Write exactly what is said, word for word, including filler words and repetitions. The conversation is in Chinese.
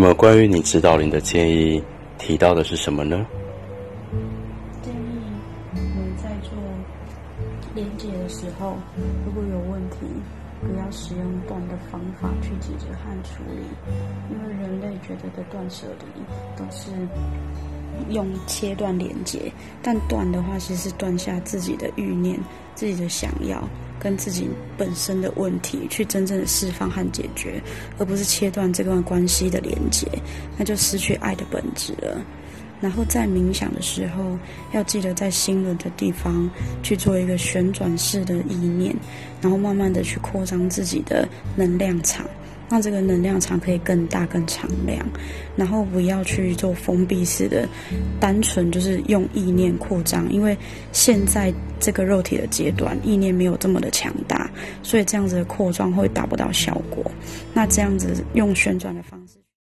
么关于你指导灵的建议提到的是什么呢？ 建议你在做连结的时候，如果有问题，不要使用断的方法去解决和处理，因为人类觉得的断舍离都是用切断连结，但断的话其实是断下自己的欲念、自己的想要跟自己本身的问题，去真正的释放和解决，而不是切断这段关系的连结，那就失去爱的本质了。然后在冥想的时候，要记得在心轮的地方去做一个旋转式的意念，然后慢慢的去扩张自己的能量场，让这个能量场可以更大更敞亮，然后不要去做封闭式的单纯就是用意念扩张，因为现在这个肉体的阶段意念没有这么的强大，所以这样子的扩张会达不到效果。那这样子用旋转的方式